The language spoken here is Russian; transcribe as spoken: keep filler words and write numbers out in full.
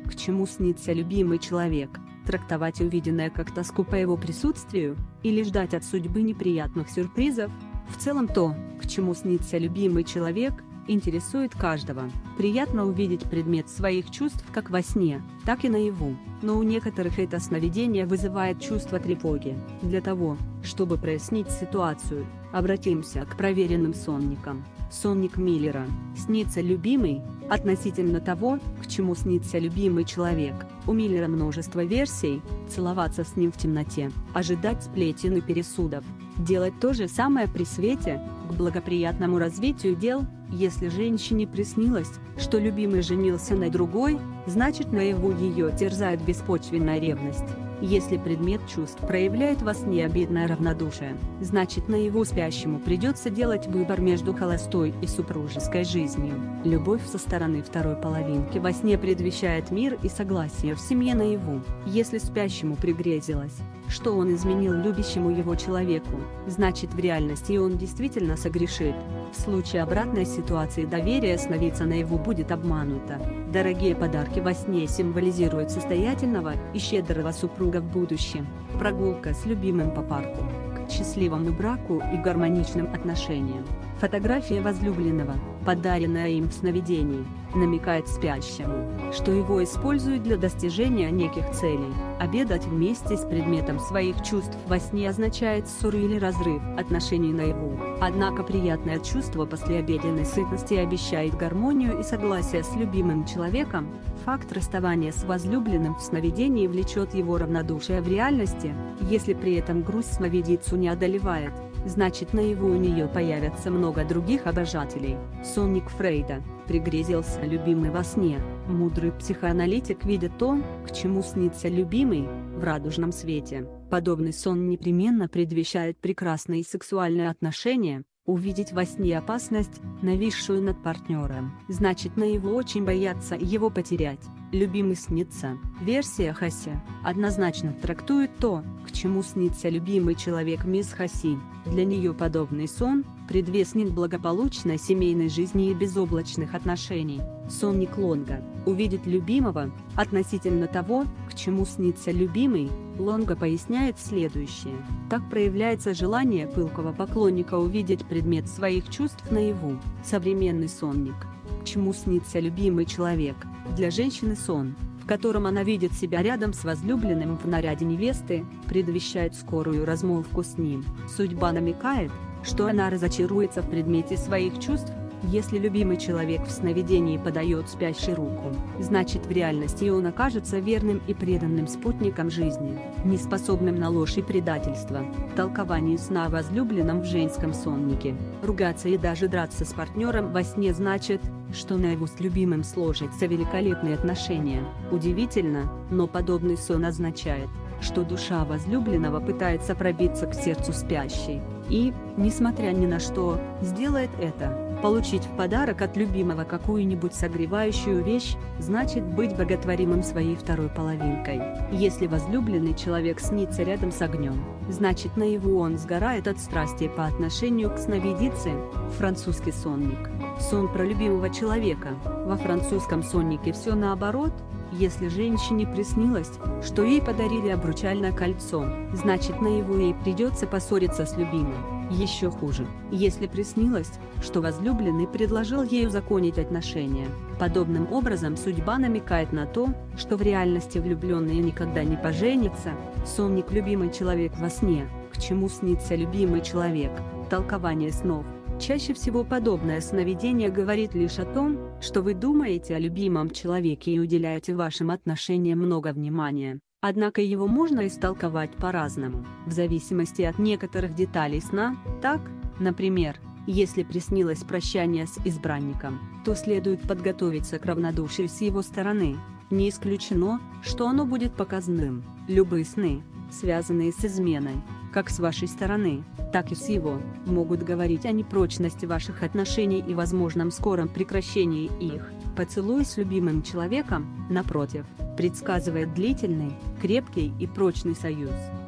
к чему снится любимый человек, трактовать увиденное как тоску по его присутствию, или ждать от судьбы неприятных сюрпризов. В целом то, к чему снится любимый человек, интересует каждого. Приятно увидеть предмет своих чувств как во сне, так и наяву, но у некоторых это сновидение вызывает чувство тревоги. Для того, чтобы прояснить ситуацию, обратимся к проверенным сонникам. Сонник Миллера. Снится любимый. Относительно того, к чему снится любимый человек, у Миллера множество версий: целоваться с ним в темноте, ожидать сплетен и пересудов, делать то же самое при свете, к благоприятному развитию дел. Если женщине приснилось, что любимый женился на другой, значит наяву ее терзает беспочвенная ревность. Если предмет чувств проявляет во сне обидное равнодушие, значит наяву спящему придется делать выбор между холостой и супружеской жизнью. Любовь со стороны второй половинки во сне предвещает мир и согласие в семье наяву. Если спящему пригрезилось, что он изменил любящему его человеку, значит в реальности он действительно согрешит. В случае обратной ситуации доверие сновидца наяву будет обмануто. Дорогие подарки во сне символизируют состоятельного и щедрого супруга в будущем. Прогулка с любимым по парку к счастливому браку и гармоничным отношениям. Фотография возлюбленного, подаренная им в сновидении, намекает спящему, что его используют для достижения неких целей. Обедать вместе с предметом своих чувств во сне означает ссору или разрыв отношений наяву. Однако приятное чувство послеобеденной сытости обещает гармонию и согласие с любимым человеком. Факт расставания с возлюбленным в сновидении влечет его равнодушие в реальности. Если при этом грусть сновидицу не одолевает, значит наяву у нее появятся много других обожателей. Сонник Фрейда. Пригрезился любимый во сне. Мудрый психоаналитик видит то, к чему снится любимый, в радужном свете. Подобный сон непременно предвещает прекрасные сексуальные отношения. Увидеть во сне опасность, нависшую над партнером, значит наяву очень бояться его потерять. Любимый снится. Версия Хаси однозначно трактует то, к чему снится любимый человек мисс Хаси. Для нее подобный сон – предвестник благополучной семейной жизни и безоблачных отношений. Сонник Лонга. Увидеть любимого. Относительно того, к чему снится любимый, Лонга поясняет следующее. Так проявляется желание пылкого поклонника увидеть предмет своих чувств наяву. Современный сонник. К чему снится любимый человек. Для женщины сон, в котором она видит себя рядом с возлюбленным в наряде невесты, предвещает скорую размолвку с ним. Судьба намекает, что она разочаруется в предмете своих чувств. Если любимый человек в сновидении подает спящей руку, значит в реальности он окажется верным и преданным спутником жизни, неспособным на ложь и предательство. Толкование сна о возлюбленном в женском соннике. Ругаться и даже драться с партнером во сне значит, что наяву с любимым сложатся великолепные отношения. Удивительно, но подобный сон означает, что душа возлюбленного пытается пробиться к сердцу спящей, и, несмотря ни на что, сделает это. Получить в подарок от любимого какую-нибудь согревающую вещь, значит быть боготворимым своей второй половинкой. Если возлюбленный человек снится рядом с огнем, значит наяву он сгорает от страсти по отношению к сновидице. Французский сонник. Сон про любимого человека. Во французском соннике все наоборот. Если женщине приснилось, что ей подарили обручальное кольцо, значит наяву ей придется поссориться с любимым. Еще хуже, если приснилось, что возлюбленный предложил ей узаконить отношения. Подобным образом судьба намекает на то, что в реальности влюбленные никогда не поженятся. Сонник любимый человек во сне. К чему снится любимый человек? Толкование снов. Чаще всего подобное сновидение говорит лишь о том, что вы думаете о любимом человеке и уделяете вашим отношениям много внимания. Однако его можно истолковать по-разному, в зависимости от некоторых деталей сна. Так, например, если приснилось прощание с избранником, то следует подготовиться к равнодушию с его стороны. Не исключено, что оно будет показным. Любые сны, связанные с изменой, как с вашей стороны, так и с его, могут говорить о непрочности ваших отношений и возможном скором прекращении их. Поцелуй с любимым человеком, напротив, предсказывает длительный, крепкий и прочный союз.